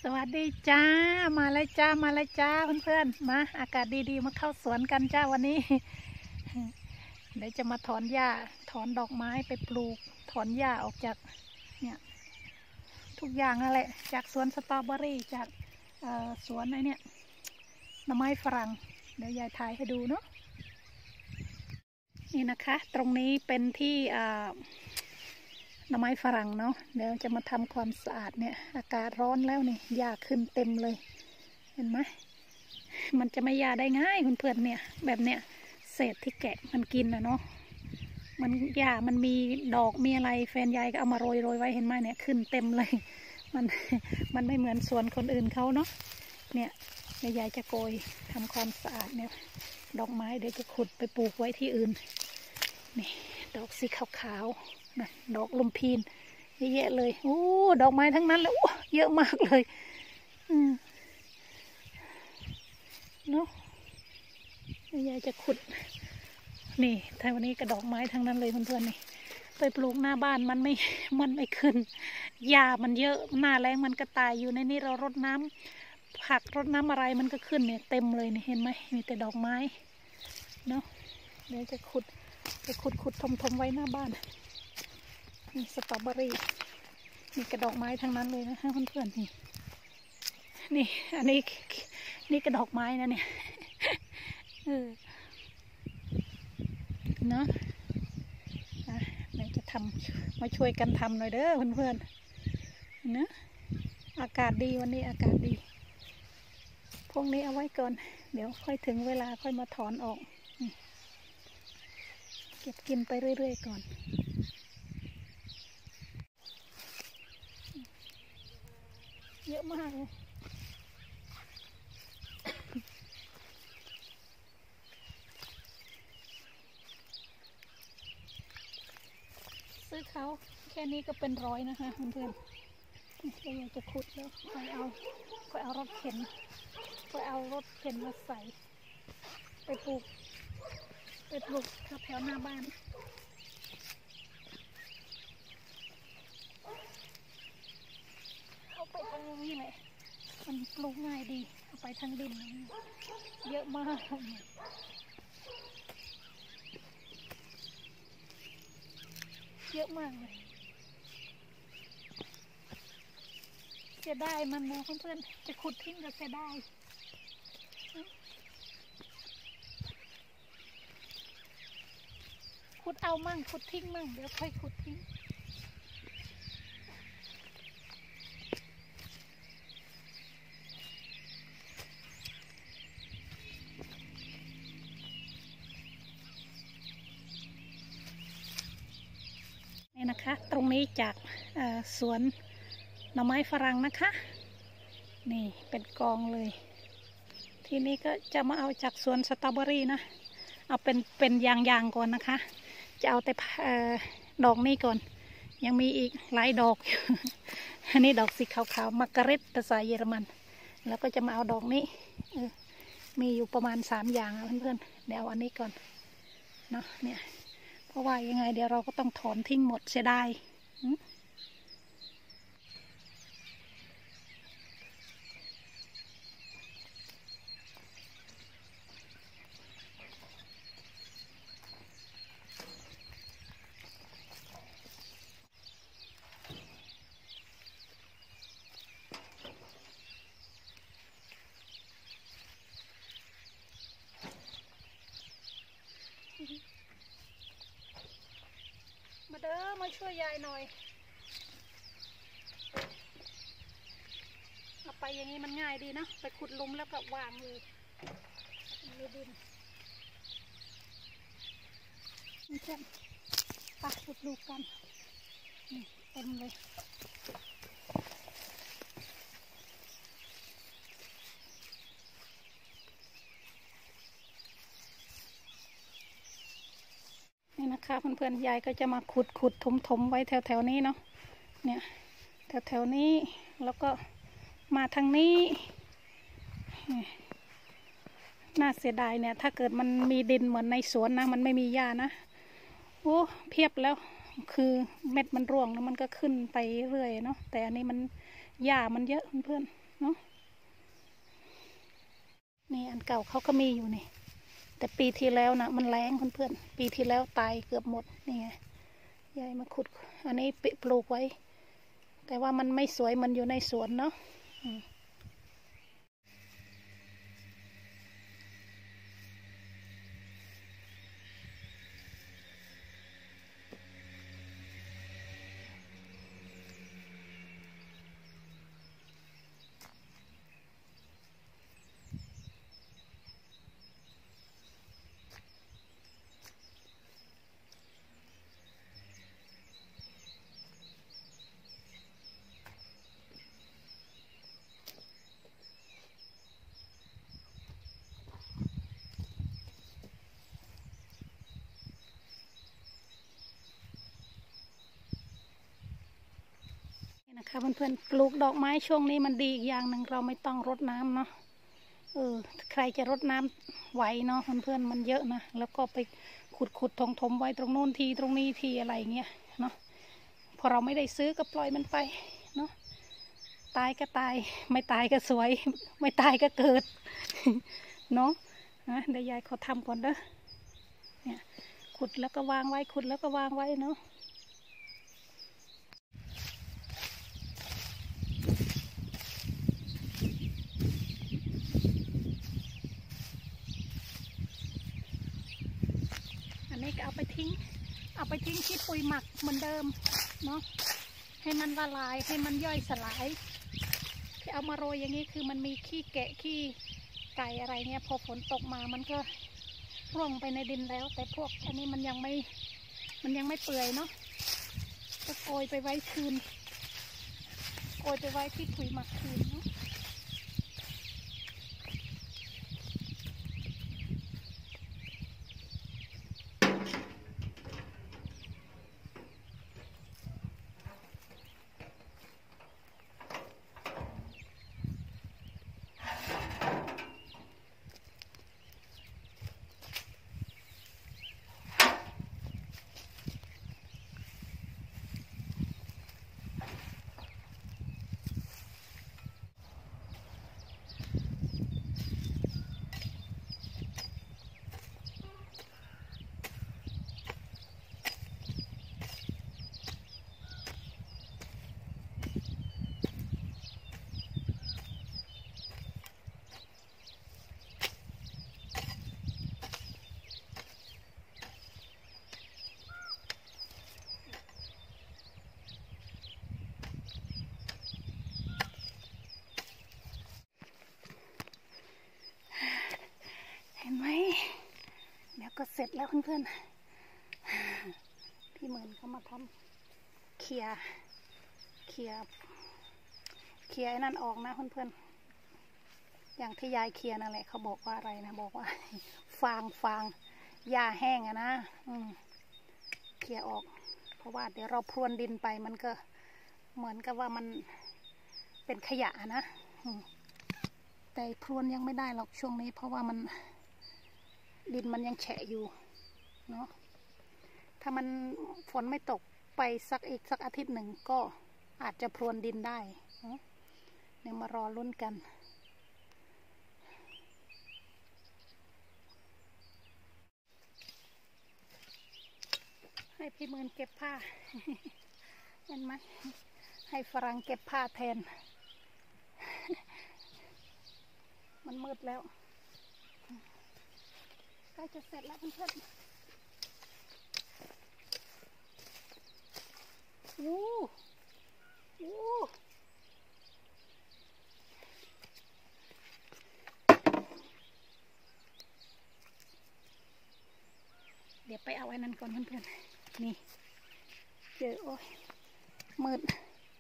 วัสดีจ้ามาเลยจ้ามาเลยจ้าเพื่อนๆมาอากาศดีๆมาเข้าสวนกันจ้าวันนี้ เดี๋ยวจะมาถอนหญ้าถอนดอกไม้ไปปลูกถอนหญ้าออกจากเนี่ยทุกอย่างนั่นแหละจากสวนสตรอเบอรี่จากสวนไอ้เนี่ยหน่อไม้ฝรั่งเดี๋ยวยายถ่ายให้ดูเนาะนี่นะคะตรงนี้เป็นที่หน่อไม้ฝรั่งเนาะเดี๋ยวจะมาทำความสะอาดเนี่ยอากาศร้อนแล้วนี่หญ้าขึ้นเต็มเลยเห็นไหมมันจะไม่หญ้าได้ง่ายเพื่อนๆเนี่ยแบบเนี้ยเศษที่แกะมันกินนะเนาะมันหญ้ามันมีดอกมีอะไรแฟนยายก็เอามาโรยไว้เห็นไหมเนี่ยขึ้นเต็มเลยมันไม่เหมือนสวนคนอื่นเขาเนาะเนี่ยยายจะโกยทำความสะอาดเนี่ยดอกไม้เดี๋ยวจะขุดไปปลูกไว้ที่อื่นนี่ดอกสีขาวๆนะดอกลมพีนเยอะแยะเลยโอ้ดอกไม้ทั้งนั้นเลยเยอะมากเลยเนาะยายจะขุดนี่แต่วันนี้กระดอกไม้ทั้งนั้นเลยเพื่อนๆนี่ไปปลูกหน้าบ้านมันไม่ขึ้นหญ้ามันเยอะหน้าแรงมันก็ตายอยู่ในนี้เรารดน้ำผักรดน้ำอะไรมันก็ขึ้นเนี่ยเต็มเลยนี่เห็นไหมมีแต่ดอกไม้เนาะเดี๋ยวจะขุดทมไว้หน้าบ้านนี่สตรอเบอรี่นี่กระดอกไม้ทั้งนั้นเลยนะเพื่อนๆนี่อันนี้นี่กระดอกไม้นะเนี่ยเนาะไหนจะทำมาช่วยกันทำหน่อยเด้อเพื่อนๆนะอากาศดีวันนี้อากาศดีพวกนี้เอาไว้ก่อนเดี๋ยวค่อยถึงเวลาค่อยมาถอนออกเก็บกินไปเรื่อยๆก่อนเยอะมากเลยซื้อเขาแค่นี้ก็เป็นร้อยนะคะเพื่อนๆก็อยากจะขุดแล้วค่อยเอารถเข็นมาใส่ไปปลูกแถวหน้าบ้านเอาไปทางนี้เลยมันปลูกง่ายดีเอาไปทางดินเยอะมากเยอะมากเลยเสียดายมันนะเพื่อนๆจะขุดทิ้งก็เสียดายขุดเอามั่งขุดทิ้งมั่งเดี๋ยวค่อยขุดทิ้งนี่นะคะตรงนี้จากสวนหน่อไม้ฝรั่งนะคะนี่เป็นกองเลยทีนี้ก็จะมาเอาจากสวนสตรอเบอรี่นะเอาเป็นอย่างก่อนนะคะจะเอาแต่ดอกนี้ก่อนยังมีอีกหลายดอก อันนี้ดอกสีขาวๆมาการ์เร็ตภาษาเยอรมันแล้วก็จะมาเอาดอกนี้มีอยู่ประมาณ3อย่างเพื่อนๆเดี๋ยวเอาอันนี้ก่อนเนาะเนี่ยเพราะว่ายังไงเดี๋ยวเราก็ต้องถอนทิ้งหมดเสียดายมาเด้อมาช่วยยายหน่อยเอาไปอย่างนี้มันง่ายดีนะไปขุดหลุมแล้วก็วางเลยในดินนี่เช่นปะขุดลูกกันนี่เต็มเลยนี่นะคะเพื่อนๆยายก็จะมาขุดถมไว้แถวนี้เนาะเนี่ยแถวนี้แล้วก็มาทางนี้น่าเสียดายเนี่ยถ้าเกิดมันมีดินเหมือนในสวนนะมันไม่มีหญ้านะโอ้เพียบแล้วคือเม็ดมันร่วงแล้วมันก็ขึ้นไปเรื่อยเนาะแต่อันนี้มันหญ้ามันเยอะเพื่อนๆเนาะนี่อันเก่าเขาก็มีอยู่นี่แต่ปีที่แล้วนะมันแรงเพื่อนๆปีที่แล้วตายเกือบหมดนี่ไงยายมาขุดอันนี้ปลูกไว้แต่ว่ามันไม่สวยมันอยู่ในสวนเนาะนะคะเพื่อนๆปลูกดอกไม้ช่วงนี้มันดีอีกอย่างหนึ่งเราไม่ต้องรดน้ำเนาะใครจะรดน้ำไหวเนาะเพื่อนๆมันเยอะนะแล้วก็ไปขุดถมไว้ตรงโน้นทีตรงนี้ทีอะไรเงี้ยเนาะพอเราไม่ได้ซื้อก็ปล่อยมันไปเนาะตายก็ตายไม่ตายก็สวยไม่ตายก็เกิดเนาะนะเดี๋ยวยายขอทำก่อนเด้อเนี่ยขุดแล้วก็วางไว้ขุดแล้วก็วางไว้เนาะนี่ก็เอาไปทิ้งที่ปุ๋ยหมักเหมือนเดิมเนาะให้มันละลายให้มันย่อยสลายที่เอามาโรยอย่างนี้คือมันมีขี้แกะขี้ไก่อะไรเงี้ยพอฝนตกมามันก็ร่วงไปในดินแล้วแต่พวกอันนี้มันยังไม่เปื่อยเนาะก็โกยไปไว้คืนโกยไปไว้ที่ปุ๋ยหมักคืนเนาะเห็นไหมเดี๋ยวก็เสร็จแล้วเพื่อนๆพี่เหมือนเขามาทำเคลียไอ้นั่นออกนะเพื่อนๆอย่างที่ยายเคลียนั่นแหละเขาบอกว่าอะไรนะบอกว่าฟางหญ้าแห้งอะนะเคลียออกเพราะว่าเดี๋ยวเราพรวนดินไปมันก็เหมือนกับว่ามันเป็นขยะนะแต่พรวนยังไม่ได้หรอกช่วงนี้เพราะว่ามันดินมันยังแฉะอยู่เนาะถ้ามันฝนไม่ตกไปอีกสักอาทิตย์หนึ่งก็อาจจะพรวนดินได้เนี่ยมารอลุ้นกันให้พี่มืนเก็บผ้า เห็นไหมให้ฝรั่งเก็บผ้าแทน มันมืดแล้วใกล้จะเสร็จแล้วเพื่อนๆเดี๋ยวไปเอาไอ้นั่นก่อนเพื่อนๆนี่เจอโอ้ยมืด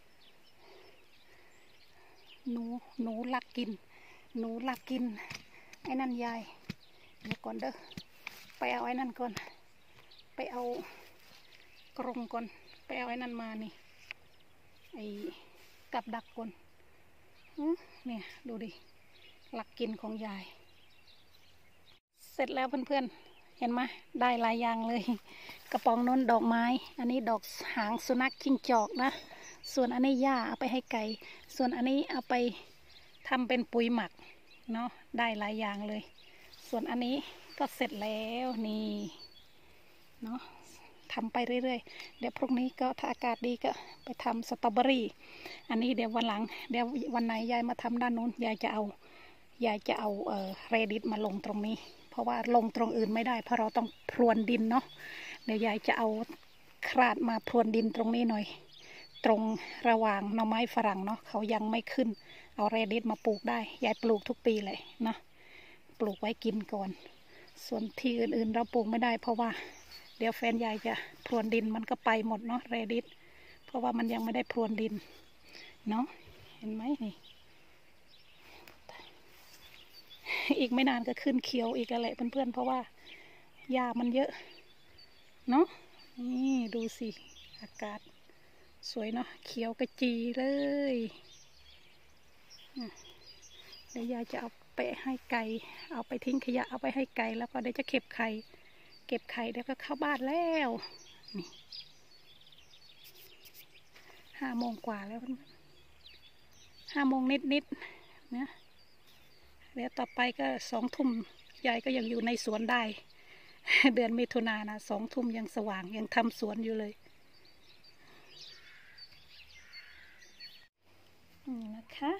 หนูลักกินไอ้นั่นยายเดี๋ยวก่อนเด้อไปเอาไอ้นั่นก่อนไปเอากรงก่อนไปเอาไอ้นั่นมานี่ไอ้กับดักก่อนเนี่ยดูดิลักกินของยายเสร็จแล้วเพื่อนๆเห็นไหมได้หลายอย่างเลยกระป๋องน้นดอกไม้อันนี้ดอกหางสุนัขจิ้งจอกนะส่วนอันนี้หญ้าเอาไปให้ไก่ส่วนอันนี้เอาไปทำเป็นปุ๋ยหมักเนาะได้หลายอย่างเลยส่วนอันนี้ก็เสร็จแล้วนี่เนาะทำไปเรื่อยๆเดี๋ยวพรุ่งนี้ก็ถ้าอากาศดีก็ไปทำสตรอเบอรี่อันนี้เดี๋ยววันหลังเดี๋ยววันไหนยายมาทำด้านนู้นยายจะเอาเรดิตมาลงตรงนี้เพราะว่าลงตรงอื่นไม่ได้เพราะเราต้องพรวนดินเนาะเดี๋ยวยายจะเอาคราดมาพรวนดินตรงนี้หน่อยตรงระหว่างหน่อไม้ฝรั่งเนาะเขายังไม่ขึ้นเอาเรดิตมาปลูกได้ยายปลูกทุกปีเลยนะปลูกไว้กินก่อนส่วนที่อื่นๆเราปลูกไม่ได้เพราะว่าเดี๋ยวแฟนยายจะพรวนดินมันก็ไปหมดเนาะเรดิตเพราะว่ามันยังไม่ได้พรวนดินเนาะเห็นไหมนี่อีกไม่นานก็ขึ้นเขียวอีกแล้วแหละเพื่อนๆเพราะว่าหญ้ามันเยอะเนาะนี่ดูสิอากาศสวยเนาะเขียวกระจีเลยเดี๋ยวยายจะเอาไปให้ไก่เอาไปทิ้งขยะเอาไปให้ไก่แล้วก็เดี๋ยวจะเก็บไข่เดี๋ยวก็เข้าบ้านแล้วนี่5 โมงกว่าแล้ว5 โมงนิดๆนะเดี๋ยวต่อไปก็2 ทุ่มยายก็ยังอยู่ในสวนได้ เดือนมิถุนายนนะ2 ทุ่มยังสว่างยังทำสวนอยู่เลยนี่นะคะ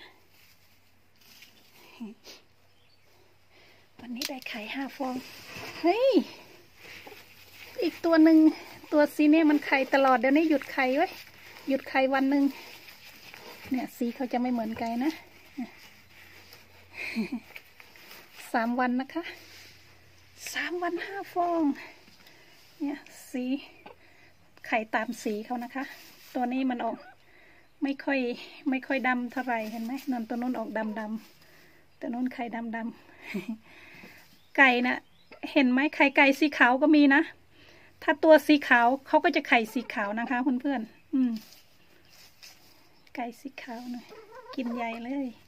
วันนี้ได้ไข่5 ฟองเฮ้ยอีกตัวหนึ่งตัวสีเนี่ยมันไข่ตลอดเดี๋ยวนี้หยุดไข่ไว้หยุดไข่วันหนึ่งเนี่ยสีเขาจะไม่เหมือนกันนะ3 วันนะคะ3 วัน5 ฟองเนี่ยสีไข่ตามสีเขานะคะตัวนี้มันออกไม่ค่อยดำเท่าไหร่เห็นไหมนนตัวนู้นออกดำตัวนู้นไข่ดำไก่นะเห็นไหมไข่ไก่สีขาวก็มีนะถ้าตัวสีขาวเขาก็จะไข่สีขาวนะคะเพื่อนๆไก่สีขาวหน่อยกินใหญ่เลย